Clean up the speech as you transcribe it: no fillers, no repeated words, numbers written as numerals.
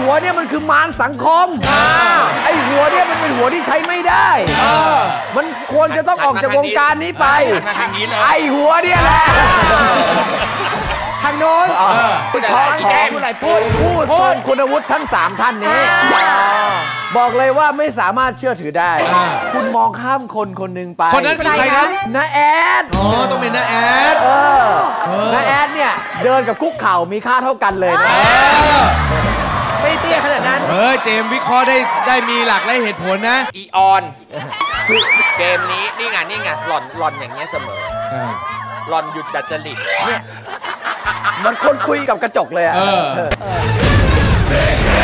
หัวเนี่ยมันคือมารสังคมไอ้หัวเนี่ยมันเป็นหัวที่ใช้ไม่ได้มันควรจะต้องออกจากวงการนี้ไปไอ้หัวเนี่ยแหละทางโน้นขอแก้ผู้ไหนพูดทรงคุณวุฒิทั้ง3ท่านนี้บอกเลยว่าไม่สามารถเชื่อถือได้คุณมองข้ามคนหนึ่งไปคนนั้นคือใครครับน้าแอดต้องเป็นน้าแอดน้าแอดเนี่ยเดินกับคุกเข่ามีค่าเท่ากันเลยนะไม่เตี้ยขนาดนั้นเจมวิเคราะห์ได้มีหลักและเหตุผลนะอีออนเกมนี้นี่ไงหล่อนอย่างเงี้ยเสมอหล่อนหยุดดัดจริตเนี่ยมันคนคุยกับกระจกเลยอ่ะ